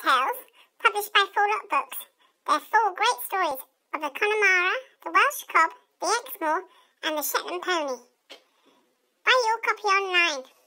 tales published by Forelock books. They're 4 great stories of the Connemara, the Welsh cob, the Exmoor and the Shetland pony. Buy your copy online.